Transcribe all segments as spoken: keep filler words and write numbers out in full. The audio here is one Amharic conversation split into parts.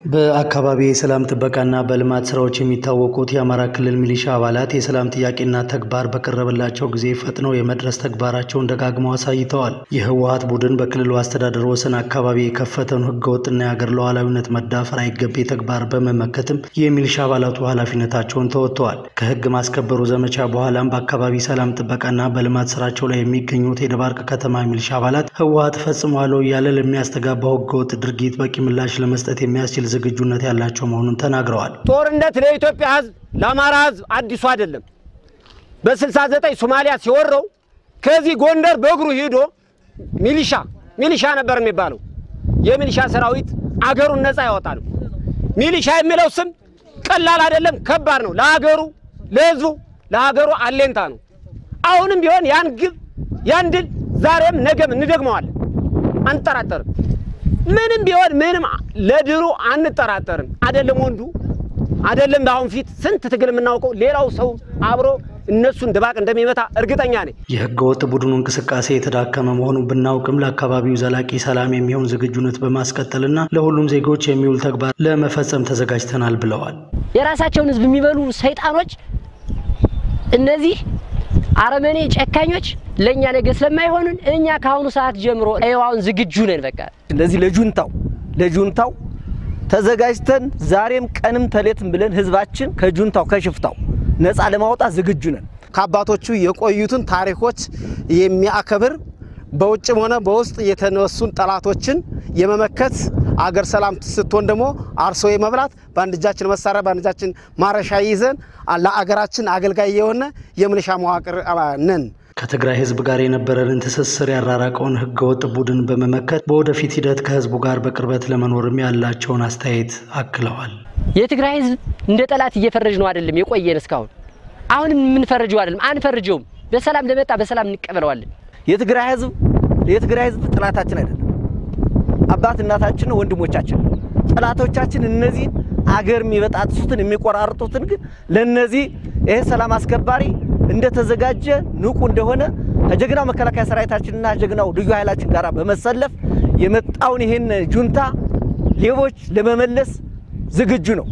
በአካባቢ የሰላም ጥበቃና በልማት ስራዎች የሚታወቁት የአማራ ክልል ሚሊሻ አባላት የሰላም ጥያቄና ተግባር በቀረበላቸው ጊዜ ፈጥነው የመድረስ ተግባራቸውን ደጋግመው አሳይተዋል። የህወሓት ቡድን በክልሉ አስተዳደር ወሰን አካባቢ የከፈተውን ህገወጥና የሀገር ሉዓላዊነት መዳፈር አይገቤ ተግባር በመመከትም የሚሊሻ አባላቱ ኃላፊነታቸውን ተወጥተዋል። ከህግ ማስከበሩ ዘመቻ በኋላም በአካባቢ ሰላም ጥበቃና በልማት ስራቸው ላይ የሚገኙት የደባርቅ ከተማ ሚሊሻ አባላት ህወሓት ፈጽሟል ያለ ለሚያስተጋባው ህገወጥ ድርጊት በቂ ምላሽ ለመስጠት የሚያስችል ዝግጁነት ያላቸው መሆኑን ተናግረዋል። ጦርነት ለኢትዮጵያ ህዝብ ለአማራ ህዝብ አዲሱ አይደለም። በ69 ሶማሊያ ሲወረው ከዚህ ጎንደር በእግሩ ሄዶ ሚሊሻ ሚሊሻ ነበር የሚባለው የሚሊሻ ሰራዊት አገሩን ነፃ ያወጣል። ሚሊሻ የሚለው ስም ቀላል አይደለም፣ ከባድ ነው። ለሀገሩ ለህዝቡ ለሀገሩ አለንታ ነው። አሁንም ቢሆን ያን ግብ ያን ድል ዛሬም ነገም እንደግመዋለን፣ አንጠራጠርም። ምንም ቢሆን ምንም ለድሩ አንጠራጠርም። አይደለም ወንዱ አይደለም ባሁን ፊት ስንት ትግል ምናውቀው ሌላው ሰው አብሮ እነሱን ድባቅ እንደሚመታ እርግጠኛ ነኝ። የህገወጥ ቡድኑ እንቅስቃሴ የተዳከመ መሆኑን ብናውቅም ለአካባቢው ዘላቂ ሰላም የሚሆን ዝግጁነት በማስቀጠልና ለሁሉም ዜጎች የሚውል ተግባር ለመፈጸም ተዘጋጅተናል ብለዋል። የራሳቸውን ህዝብ የሚበሉ ሰይጣኖች እነዚህ አረመኔ ጨካኞች ለኛ ነገ ስለማይሆኑን እኛ ካሁኑ ሰዓት ጀምሮ አይዋውን ዝግጁ ነን። በቃ እንደዚህ ለጁንታው ለጁንታው ተዘጋጅተን ዛሬም ቀንም ተሌትም ብለን ህዝባችን ከጁንታው ከሽፍታው ነፃ ለማውጣት ዝግጁ ነን። ከአባቶቹ የቆዩትን ታሪኮች የሚያከብር በውጭም ሆነ በውስጥ የተነሱን ጠላቶችን የመመከት አገር ሰላም ስትሆን ደግሞ አርሶ የመብላት ባንድጃችን መሳሪያ ባንድጃችን ማረሻ ይዘን ለአገራችን አገልጋይ የሆነ የሚሊሻ መዋቅር ነን። ከትግራይ ህዝብ ጋር የነበረን ትስስር ያራራቀውን ህገወጥ ቡድን በመመከት በወደፊት ሂደት ከህዝቡ ጋር በቅርበት ለመኖርም ያላቸውን አስተያየት አክለዋል። የትግራይ ህዝብ እንደ ጠላት እየፈረጅ ነው አይደለም የቆየን እስካሁን። አሁንም ምን ፈርጀው አይደለም አንፈርጀውም። በሰላም ለመጣ በሰላም እንቀበለዋለን። የትግራይ ህዝብ የትግራይ ህዝብ ጠላታችን አይደለም፣ አባት እናታችን ነው፣ ወንድሞቻችን። ጠላቶቻችን እነዚህ አገር የሚበጣጥሱትን የሚቆራርጡትን ግን ለነዚህ ይሄ ሰላም አስከባሪ እንደተዘጋጀ ንቁ እንደሆነ ከጀግናው መከላከያ ሰራዊታችንና ጀግናው ልዩ ኃይላችን ጋር በመሰለፍ የመጣውን ይሄን ጁንታ ሌቦች ለመመለስ ዝግጁ ነው።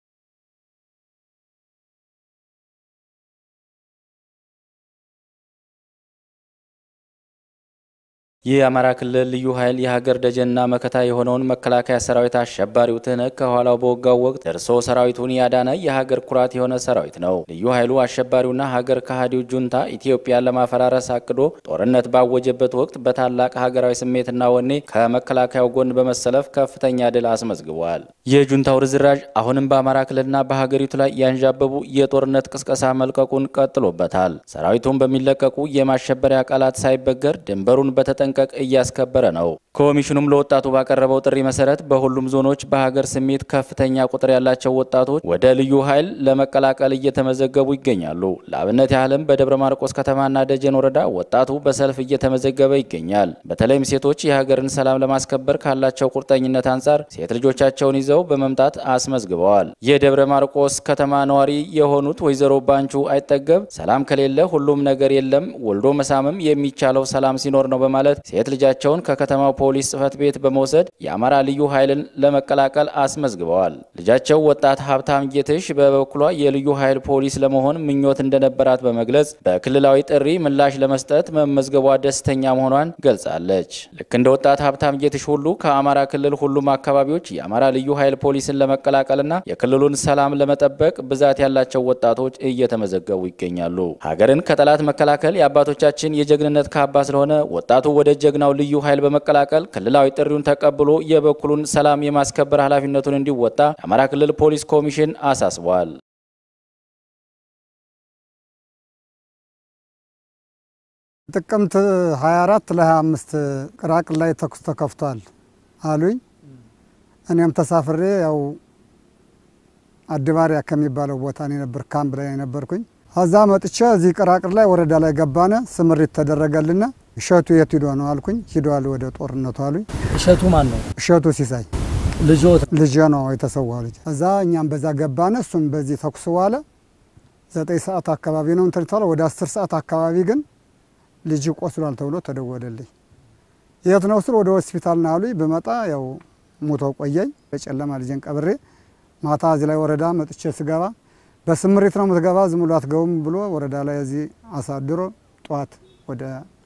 የአማራ ክልል ልዩ ኃይል የሀገር ደጀንና መከታ የሆነውን መከላከያ ሰራዊት አሸባሪው ትህነግ ከኋላው በወጋው ወቅት ደርሶ ሰራዊቱን ያዳነ የሀገር ኩራት የሆነ ሰራዊት ነው። ልዩ ኃይሉ አሸባሪውና ሀገር ከሃዲው ጁንታ ኢትዮጵያን ለማፈራረስ አቅዶ ጦርነት ባወጀበት ወቅት በታላቅ ሀገራዊ ስሜትና ወኔ ከመከላከያው ጎን በመሰለፍ ከፍተኛ ድል አስመዝግቧል። የጁንታው ርዝራዥ አሁንም በአማራ ክልልና በሀገሪቱ ላይ ያንዣበቡ የጦርነት ቅስቀሳ መልቀቁን ቀጥሎበታል። ሰራዊቱን በሚለቀቁ የማሸበሪያ ቃላት ሳይበገር ድንበሩን በተጠንቀቅ እያስከበረ ነው። ኮሚሽኑም ለወጣቱ ባቀረበው ጥሪ መሰረት በሁሉም ዞኖች በሀገር ስሜት ከፍተኛ ቁጥር ያላቸው ወጣቶች ወደ ልዩ ኃይል ለመቀላቀል እየተመዘገቡ ይገኛሉ። ለአብነት ያህልም በደብረ ማርቆስ ከተማና ደጀን ወረዳ ወጣቱ በሰልፍ እየተመዘገበ ይገኛል። በተለይም ሴቶች የሀገርን ሰላም ለማስከበር ካላቸው ቁርጠኝነት አንፃር ሴት ልጆቻቸውን ይዘው በመምጣት አስመዝግበዋል። የደብረ ማርቆስ ከተማ ነዋሪ የሆኑት ወይዘሮ ባንቹ አይጠገብ ሰላም ከሌለ ሁሉም ነገር የለም፣ ወልዶ መሳምም የሚቻለው ሰላም ሲኖር ነው በማለት ሴት ልጃቸውን ከከተማው ፖሊስ ጽፈት ቤት በመውሰድ የአማራ ልዩ ኃይልን ለመቀላቀል አስመዝግበዋል። ልጃቸው ወጣት ሀብታም ጌትሽ በበኩሏ የልዩ ኃይል ፖሊስ ለመሆን ምኞት እንደነበራት በመግለጽ በክልላዊ ጥሪ ምላሽ ለመስጠት መመዝገቧ ደስተኛ መሆኗን ገልጻለች። ልክ እንደ ወጣት ሀብታም ጌትሽ ሁሉ ከአማራ ክልል ሁሉም አካባቢዎች የአማራ ልዩ ኃይል ፖሊስን ለመቀላቀልና የክልሉን ሰላም ለመጠበቅ ብዛት ያላቸው ወጣቶች እየተመዘገቡ ይገኛሉ። ሀገርን ከጠላት መከላከል የአባቶቻችን የጀግንነት ካባ ስለሆነ ወጣቱ ወደ ጀግናው ልዩ ኃይል በመቀላቀል ክልላዊ ጥሪውን ተቀብሎ የበኩሉን ሰላም የማስከበር ኃላፊነቱን እንዲወጣ የአማራ ክልል ፖሊስ ኮሚሽን አሳስቧል። ጥቅምት ሃያ አራት ለሃያ አምስት ቅራቅል ላይ ተኩስ ተከፍቷል አሉኝ። እኔም ተሳፍሬ ያው አድባሪያ ከሚባለው ቦታ ነው ነበር ካምፕ ላይ ነበርኩኝ። አዛ መጥቼ እዚህ ቅራቅል ላይ ወረዳ ላይ ገባነ። ስምሪት ተደረገልና እሸቱ የት ሄዶ ነው አልኩኝ። ሄዷል ወደ ጦርነቱ አሉኝ። እሸቱ ማን ነው? እሸቱ ሲሳይ ልጆት ልጅ ነው የተሰዋው ልጅ። እዛ እኛም በዛ ገባነ። እሱም በዚህ ተኩስ ዋለ። ዘጠኝ ሰዓት አካባቢ ነው እንትን ተባለ። ወደ አስር ሰዓት አካባቢ ግን ልጅ ቆስሏል ተብሎ ተደወለልኝ። የት ነው ስል ወደ ሆስፒታል ነው አሉኝ። በመጣ ያው ሞቶ ቆየኝ በጨለማ ልጅን ቀብሬ ማታ እዚህ ላይ ወረዳ መጥቼ ስገባ በስምሪት ነው ምትገባ ዝም ብሎ አትገቡም ብሎ ወረዳ ላይ እዚህ አሳድሮ ጧት ወደ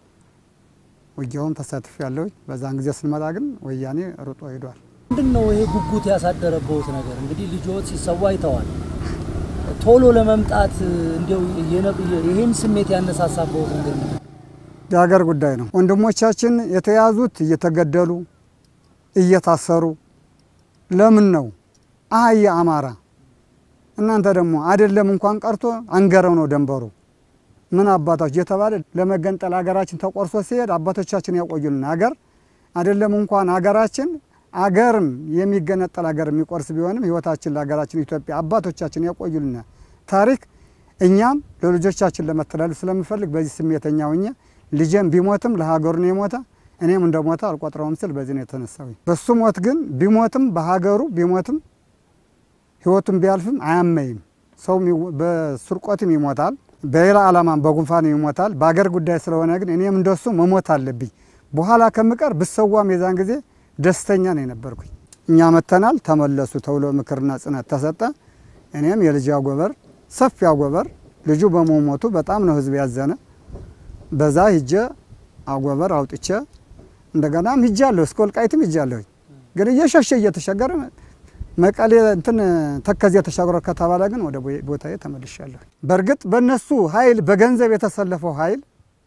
ወያውን ተሳትፍ ያለው በዛን ጊዜ ስንመጣ ግን ወያኔ ሩጦ ሄዷል። ምንድነው ይሄ ጉጉት ያሳደረበት ነገር? እንግዲህ ልጆች ሲሰዋ አይተዋል። ቶሎ ለመምጣት እንዴው ይሄን ስሜት ያነሳሳበት ነገር ነው። የሀገር ጉዳይ ነው። ወንድሞቻችን የተያዙት እየተገደሉ እየታሰሩ ለምን ነው? አህያ አማራ እናንተ ደግሞ አይደለም እንኳን ቀርቶ አንገረው ነው ደንበሩ ምን አባታችሁ የተባለ ለመገንጠል ሀገራችን ተቆርሶ ሲሄድ አባቶቻችን ያቆዩልን ሀገር አይደለም እንኳን ሀገራችን አገርም የሚገነጠል ሀገር የሚቆርስ ቢሆንም ህይወታችን ለሀገራችን ኢትዮጵያ አባቶቻችን ያቆዩልን ታሪክ እኛም ለልጆቻችን ለመተላለፍ ስለምፈልግ በዚህ ስሜተኛ ሆኜ ልጄም ቢሞትም ለሀገሩ ነው የሞተ እኔም እንደሞተ አልቆጥረውም ስል በዚህ ነው የተነሳው። በሱ ሞት ግን ቢሞትም በሀገሩ ቢሞትም ህይወቱን ቢያልፍም አያመይም። ሰው በስርቆትም ይሞታል፣ በሌላ ዓላማም በጉንፋን ይሞታል። በአገር ጉዳይ ስለሆነ ግን እኔም እንደሱ መሞት አለብኝ። በኋላ ከምቀር ብሰዋም የዛን ጊዜ ደስተኛ ነው የነበርኩኝ። እኛ መተናል ተመለሱ ተብሎ ምክርና ጽናት ተሰጠ። እኔም የልጅ አጎበር ሰፊ አጎበር ልጁ በመሞቱ በጣም ነው ህዝብ ያዘነ። በዛ ሂጄ አጎበር አውጥቼ እንደገናም ሂጃለሁ እስከ ወልቃይትም ሂጃለሁ። ግን እየሸሸ እየተሸገረ መቀሌ እንትን ተከዜ ተሻገረ ከተባለ ግን ወደ ቦታዬ ተመልሻለሁ። በርግጥ በእነሱ ኃይል በገንዘብ የተሰለፈው ኃይል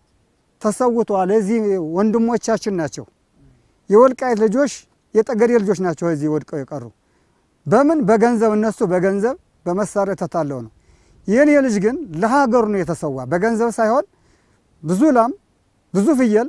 ተሰውቷል። እዚህ ወንድሞቻችን ናቸው። የወልቃይት ልጆች የጠገዴ ልጆች ናቸው እዚህ ወድቀው የቀሩ። በምን በገንዘብ እነሱ በገንዘብ በመሳሪያ ተታለው ነው። የኔ ልጅ ግን ለሀገሩ ነው የተሰዋ በገንዘብ ሳይሆን ብዙ ላም ብዙ ፍየል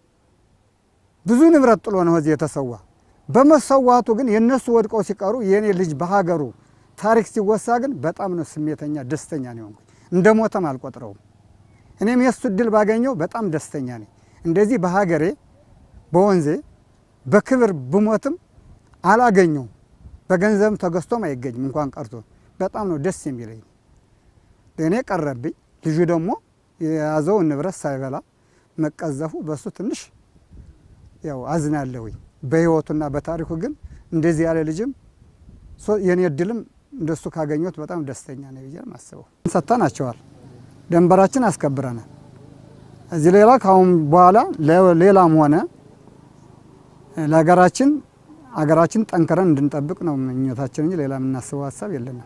ብዙ ንብረት ጥሎ ነው እዚህ የተሰዋ። በመሰዋቱ ግን የነሱ ወድቀው ሲቀሩ የኔ ልጅ በሀገሩ ታሪክ ሲወሳ ግን በጣም ነው ስሜተኛ ደስተኛ ነው ሆንኩ። እንደሞተም አልቆጥረውም። እኔም የሱ ድል ባገኘው በጣም ደስተኛ ነኝ። እንደዚህ በሀገሬ በወንዜ በክብር ብሞትም አላገኘው በገንዘብ ተገዝቶም አይገኝም እንኳን ቀርቶ በጣም ነው ደስ የሚለኝ። ለኔ ቀረብኝ። ልጁ ደግሞ የያዘው ንብረት ሳይበላ መቀዘፉ በሱ ትንሽ ያው አዝናለሁኝ። በህይወቱና በታሪኩ ግን እንደዚህ ያለ ልጅም የኔ ድልም እንደሱ ካገኘሁት በጣም ደስተኛ ነኝ ብዬ ማስበው። ሰጣናቸዋል ደንበራችን አስከብረናል። እዚህ ሌላ ካሁን በኋላ ሌላም ሆነ ለሀገራችን ሀገራችን ጠንከረን እንድንጠብቅ ነው ምኞታችን እንጂ ሌላ ምናስበው ሐሳብ የለንም።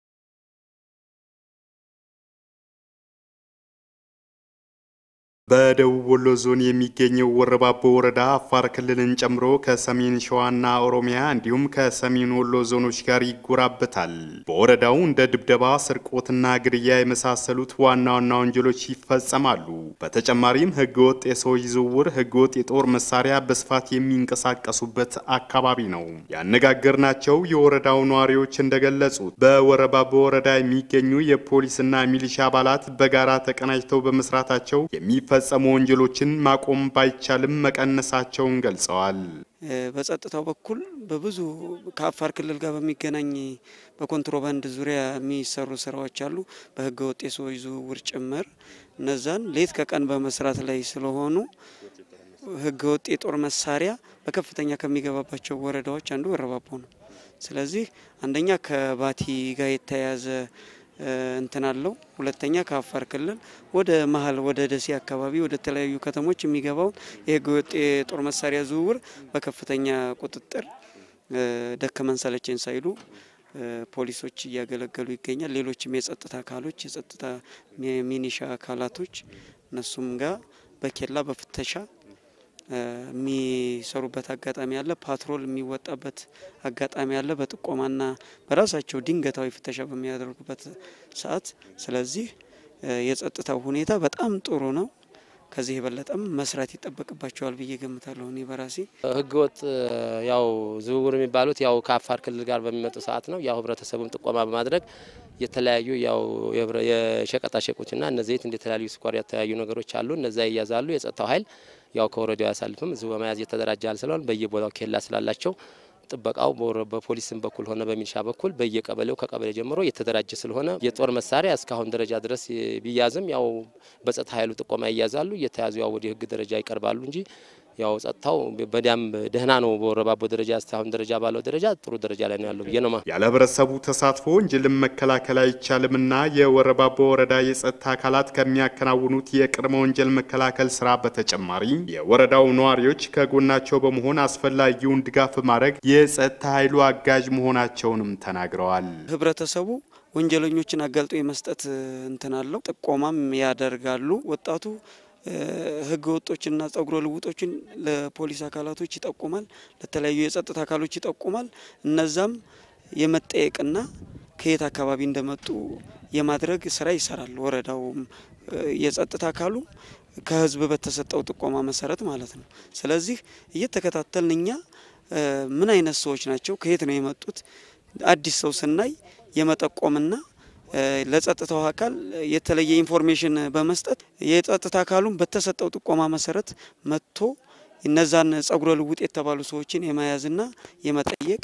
በደቡብ ወሎ ዞን የሚገኘው ወረባቦ ወረዳ አፋር ክልልን ጨምሮ ከሰሜን ሸዋና ኦሮሚያ እንዲሁም ከሰሜን ወሎ ዞኖች ጋር ይጎራበታል። በወረዳው እንደ ድብደባ፣ ስርቆትና ግድያ የመሳሰሉት ዋና ዋና ወንጀሎች ይፈጸማሉ። በተጨማሪም ህገወጥ የሰዎች ዝውውር፣ ህገወጥ የጦር መሳሪያ በስፋት የሚንቀሳቀሱበት አካባቢ ነው። ያነጋገርናቸው የወረዳው ነዋሪዎች እንደገለጹት በወረባቦ ወረዳ የሚገኙ የፖሊስና ሚሊሻ አባላት በጋራ ተቀናጅተው በመስራታቸው የሚፈ ፈጸሙ ወንጀሎችን ማቆም ባይቻልም መቀነሳቸውን ገልጸዋል። በጸጥታው በኩል በብዙ ከአፋር ክልል ጋር በሚገናኝ በኮንትሮባንድ ዙሪያ የሚሰሩ ስራዎች አሉ። በህገ ወጥ የሰዎች ዝውውር ጭምር እነዛን ሌት ከቀን በመስራት ላይ ስለሆኑ ህገ ወጥ የጦር መሳሪያ በከፍተኛ ከሚገባባቸው ወረዳዎች አንዱ ወረባቦ ነው። ስለዚህ አንደኛ ከባቲ ጋር የተያያዘ እንተናለው ሁለተኛ ከአፋር ክልል ወደ መሃል ወደ ደሴ አካባቢ ወደ ተለያዩ ከተሞች የሚገባው የህገወጥ የጦር መሳሪያ ዝውውር በከፍተኛ ቁጥጥር ደከመን ሰለቸን ሳይሉ ፖሊሶች እያገለገሉ ይገኛል። ሌሎችም የጸጥታ አካሎች የጸጥታ ሚኒሻ አካላቶች እነሱም ጋር በኬላ በፍተሻ የሚሰሩበት አጋጣሚ አለ። ፓትሮል የሚወጣበት አጋጣሚ አለ በጥቆማና በራሳቸው ድንገታዊ ፍተሻ በሚያደርጉበት ሰዓት። ስለዚህ የጸጥታው ሁኔታ በጣም ጥሩ ነው። ከዚህ የበለጠም መስራት ይጠበቅባቸዋል ብዬ ገምታለሁ። እኔ በራሴ ህገወጥ ያው ዝውውር የሚባሉት ያው ከአፋር ክልል ጋር በሚመጡ ሰዓት ነው። ያው ህብረተሰቡን ጥቆማ በማድረግ የተለያዩ ያው የሸቀጣ ሸቆችና እነዚህ እንደ ተለያዩ ስኳር የተለያዩ ነገሮች አሉ። እነዛ ይያዛሉ። የጸጥታው ኃይል ያው ከወረዳው ያሳልፍም እዚሁ በመያዝ የተደራጃል ስለሆነ በየቦታው ኬላ ስላላቸው ጥበቃው በፖሊስም በኩል ሆነ በሚሊሻ በኩል በየቀበሌው ከቀበሌ ጀምሮ የተደራጀ ስለሆነ የጦር መሳሪያ እስካሁን ደረጃ ድረስ ቢያዝም ያው በጸጥታ ኃይሉ ጥቆማ ይያዛሉ። የተያዙ ያው ወደ ህግ ደረጃ ይቀርባሉ እንጂ ያው ጸጥታው በዳም ደህና ነው በወረባቦ ደረጃ እስካሁን ደረጃ ባለው ደረጃ ጥሩ ደረጃ ላይ ነው ያለው በየነማ ያለ ህብረተሰቡ ተሳትፎ ወንጀልን መከላከል አይቻልምና የወረባቦ ወረዳ የጸጥታ አካላት ከሚያከናውኑት የቅድመ ወንጀል መከላከል ስራ በተጨማሪ የወረዳው ነዋሪዎች ከጎናቸው በመሆን አስፈላጊውን ድጋፍ ማድረግ የጸጥታ ኃይሉ አጋዥ መሆናቸውንም ተናግረዋል። ህብረተሰቡ ወንጀለኞችን አጋልጦ የመስጠት እንተናለው ጥቆማም ያደርጋሉ። ወጣቱ ህገ ወጦችና ጸጉረ ልውጦችን ለፖሊስ አካላቶች ይጠቁማል፣ ለተለያዩ የጸጥታ አካሎች ይጠቁማል። እነዛም የመጠየቅና ከየት አካባቢ እንደመጡ የማድረግ ስራ ይሰራል። ወረዳው የጸጥታ አካሉ ከህዝብ በተሰጠው ጥቆማ መሰረት ማለት ነው። ስለዚህ እየተከታተልን እኛ ምን አይነት ሰዎች ናቸው ከየት ነው የመጡት አዲስ ሰው ስናይ የመጠቆምና ለጸጥታው አካል የተለየ ኢንፎርሜሽን በመስጠት የጸጥታ አካሉን በተሰጠው ጥቆማ መሰረት መጥቶ እነዛን ጸጉረ ልውጥ የተባሉ ሰዎችን የማያዝና የመጠየቅ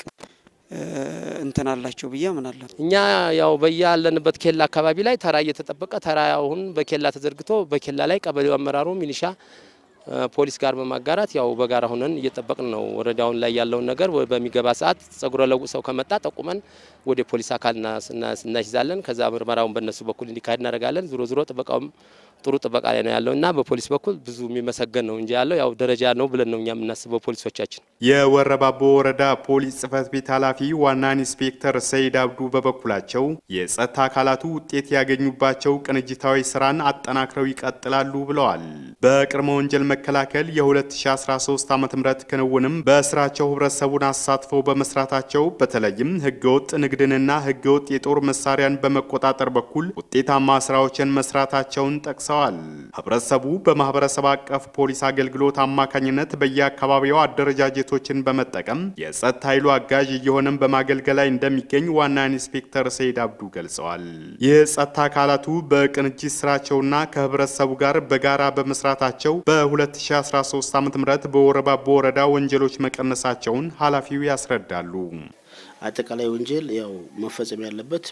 እንተናላቸው ብዬ አምናለሁ። እኛ ያው በያለንበት ኬላ አካባቢ ላይ ተራ እየተጠበቀ ተራውን በኬላ ተዘርግቶ በኬላ ላይ ቀበሌው አመራሩ ሚሊሻ ፖሊስ ጋር በማጋራት ያው በጋራ ሆነን እየተጠበቅን ነው። ወረዳውን ላይ ያለው ነገር በሚገባ ሰዓት ጸጉረ ልውጥ ሰው ከመጣ ጠቁመን ወደ ፖሊስ አካልና እናስይዛለን። ከዛ ምርመራውን በእነሱ በኩል እንዲካሄድ እናደርጋለን። ዙሮ ዙሮ ጥበቃውም ጥሩ ጥበቃ ላይ ነው ያለውና በፖሊስ በኩል ብዙ የሚመሰገን ነው እንጂ ያለው ያው ደረጃ ነው ብለን ነው እኛ የምናስበው ፖሊሶቻችን። የወረባቦ ወረዳ ፖሊስ ጽፈት ቤት ኃላፊ ዋና ኢንስፔክተር ሰይድ አብዱ በበኩላቸው የጸጥታ አካላቱ ውጤት ያገኙባቸው ቅንጅታዊ ስራን አጠናክረው ይቀጥላሉ ብለዋል። በቅድመ ወንጀል መከላከል የ2013 ዓመተ ምህረት ክንውንም በስራቸው ህብረተሰቡን አሳትፈው በመስራታቸው በተለይም ህገወጥ ንግድንና ህገወጥ የጦር መሳሪያን በመቆጣጠር በኩል ውጤታማ ስራዎችን መስራታቸውን ጠቅሰዋል። ህብረተሰቡ በማህበረሰብ አቀፍ ፖሊስ አገልግሎት አማካኝነት በየአካባቢው አደረጃጀቶችን በመጠቀም የጸጥታ ኃይሉ አጋዥ እየሆነም በማገልገል ላይ እንደሚገኝ ዋና ኢንስፔክተር ሰይድ አብዱ ገልጸዋል። የጸጥታ አካላቱ በቅንጅት ስራቸውና ከህብረተሰቡ ጋር በጋራ በመስራታቸው በ2013 ዓመተ ምህረት በወረባቦ ወረዳ ወንጀሎች መቀነሳቸውን ኃላፊው ያስረዳሉ። አጠቃላይ ወንጀል ያው መፈጸም ያለበት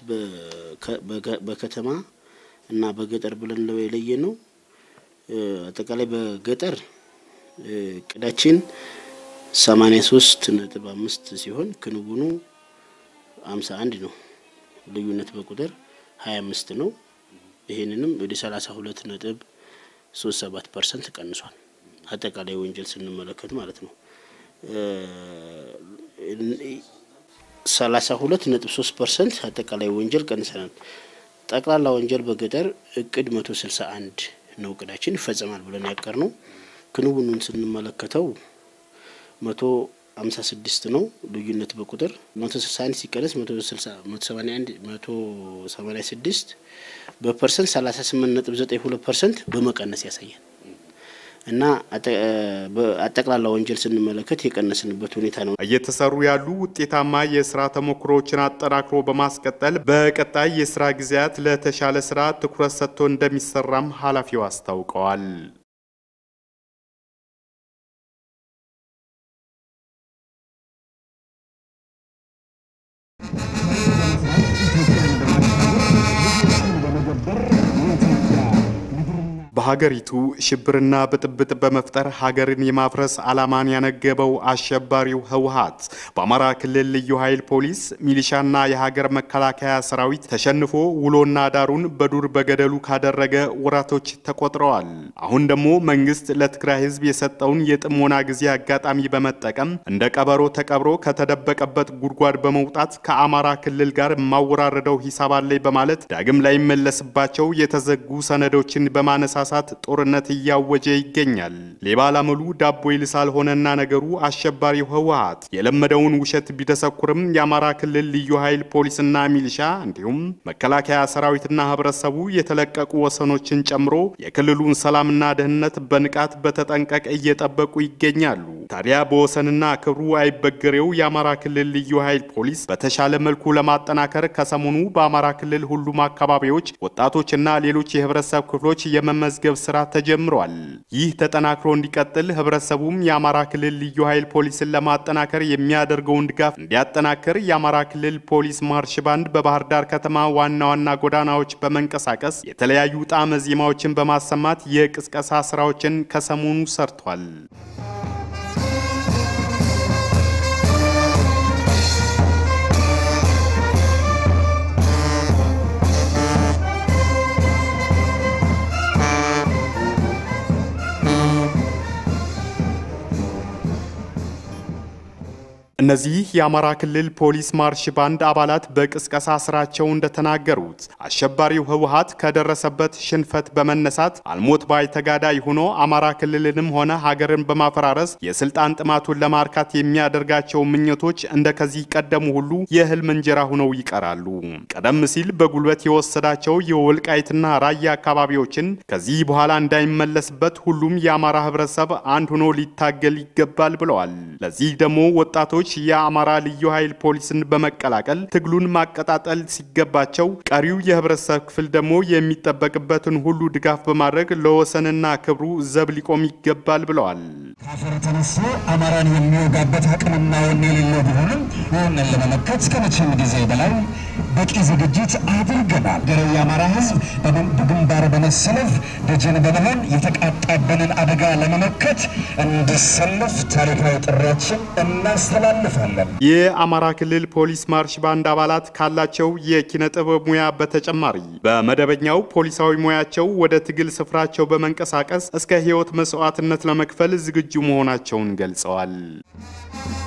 በከተማ እና በገጠር ብለን ነው የለየነው። አጠቃላይ በገጠር ቅዳችን ሰማንያ ሶስት ነጥብ አምስት ሲሆን ክንውኑ ሃምሳ አንድ ነው። ልዩነት በቁጥር ሃያ አምስት ነው። ይሄንንም ወደ ሰላሳ ሁለት ነጥብ ሶስት ሰባት ፐርሰንት ቀንሷል። አጠቃላይ ወንጀል ስንመለከት ማለት ነው ሰላሳ ሁለት ነጥብ ሶስት ፐርሰንት አጠቃላይ ወንጀል ቀንሰናል። ጠቅላላ ወንጀል በገጠር እቅድ መቶ ስልሳ አንድ ነው ቅዳችን ይፈጸማል ብለን ያቀርነው። ክንውኑን ስንመለከተው መቶ ሃምሳ ስድስት ነው። ልዩነት በቁጥር መቶ ስልሳ አንድ ሲቀነስ መቶ ስልሳ መቶ ሰማንያ አንድ መቶ ሰማንያ ስድስት በፐርሰንት ሰላሳ ስምንት ነጥብ ዘጠኝ ሁለት ፐርሰንት በመቀነስ ያሳያል። እና አጠቃላይ ወንጀል ስንመለከት የቀነስንበት ሁኔታ ነው። እየተሰሩ ያሉ ውጤታማ የሥራ ተሞክሮችን አጠናክሮ በማስቀጠል በቀጣይ የሥራ ጊዜያት ለተሻለ ስራ ትኩረት ሰጥቶ እንደሚሰራም ኃላፊው አስታውቀዋል። በሀገሪቱ ሽብርና ብጥብጥ በመፍጠር ሀገርን የማፍረስ ዓላማን ያነገበው አሸባሪው ህወሓት በአማራ ክልል ልዩ ኃይል ፖሊስ ሚሊሻና የሀገር መከላከያ ሰራዊት ተሸንፎ ውሎና ዳሩን በዱር በገደሉ ካደረገ ወራቶች ተቆጥረዋል። አሁን ደግሞ መንግስት ለትግራይ ህዝብ የሰጠውን የጥሞና ጊዜ አጋጣሚ በመጠቀም እንደ ቀበሮ ተቀብሮ ከተደበቀበት ጉድጓድ በመውጣት ከአማራ ክልል ጋር ማወራረደው ሂሳብ አለይ በማለት ዳግም ላይ መለስባቸው የተዘጉ ሰነዶችን በማነሳ ሳት ጦርነት ያወጀ ይገኛል። ሌባ ላመሉ ዳቦ ይልሳል ሆነና ነገሩ አሸባሪው ህወሓት የለመደውን ውሸት ቢደሰኩርም የአማራ ክልል ልዩ ኃይል ፖሊስና ሚሊሻ እንዲሁም መከላከያ ሰራዊትና ህብረተሰቡ የተለቀቁ ወሰኖችን ጨምሮ የክልሉን ሰላምና ደህንነት በንቃት በተጠንቀቅ እየጠበቁ ይገኛሉ። ታዲያ በወሰንና ክብሩ አይበገሬው የአማራ ክልል ልዩ ኃይል ፖሊስ በተሻለ መልኩ ለማጠናከር ከሰሞኑ በአማራ ክልል ሁሉም አካባቢዎች ወጣቶችና ሌሎች የህብረተሰብ ክፍሎች የመመ መዝገብ ስራ ተጀምሯል። ይህ ተጠናክሮ እንዲቀጥል ህብረተሰቡም የአማራ ክልል ልዩ ኃይል ፖሊስን ለማጠናከር የሚያደርገውን ድጋፍ እንዲያጠናክር የአማራ ክልል ፖሊስ ማርሽ ባንድ በባህር ዳር ከተማ ዋና ዋና ጎዳናዎች በመንቀሳቀስ የተለያዩ ጣዕመ ዜማዎችን በማሰማት የቅስቀሳ ስራዎችን ከሰሞኑ ሰርቷል። እነዚህ የአማራ ክልል ፖሊስ ማርሽ ባንድ አባላት በቅስቀሳ ስራቸው እንደተናገሩት አሸባሪው ህወሓት ከደረሰበት ሽንፈት በመነሳት አልሞት ባይ ተጋዳይ ሆኖ አማራ ክልልንም ሆነ ሀገርን በማፈራረስ የስልጣን ጥማቱን ለማርካት የሚያደርጋቸው ምኞቶች እንደከዚህ ቀደሙ ሁሉ የህልም እንጀራ ሆነው ይቀራሉ። ቀደም ሲል በጉልበት የወሰዳቸው የወልቃይትና ራያ አካባቢዎችን ከዚህ በኋላ እንዳይመለስበት ሁሉም የአማራ ህብረተሰብ አንድ ሆኖ ሊታገል ይገባል ብለዋል። ለዚህ ደግሞ ወጣቶች የአማራ ልዩ ኃይል ፖሊስን በመቀላቀል ትግሉን ማቀጣጠል ሲገባቸው ቀሪው የህብረተሰብ ክፍል ደግሞ የሚጠበቅበትን ሁሉ ድጋፍ በማድረግ ለወሰንና ክብሩ ዘብ ሊቆም ይገባል ብለዋል። ካፈር ተነስቶ አማራን የሚወጋበት አቅምና ወኔ የሌለው ቢሆንም ይህንን ለመመከት ከመቼም ጊዜ በላይ በቂ ዝግጅት አድርገናል። ገረው የአማራ ህዝብ በግንባር በመሰለፍ ደጀን በመሆን የተቃጣበንን አደጋ ለመመከት እንዲሰለፍ ታሪካዊ ጥሪያችን እናስተላልፋለን። የአማራ ክልል ፖሊስ ማርሽ ባንድ አባላት ካላቸው የኪነ ጥበብ ሙያ በተጨማሪ በመደበኛው ፖሊሳዊ ሙያቸው ወደ ትግል ስፍራቸው በመንቀሳቀስ እስከ ህይወት መስዋዕትነት ለመክፈል ዝግጁ መሆናቸውን ገልጸዋል።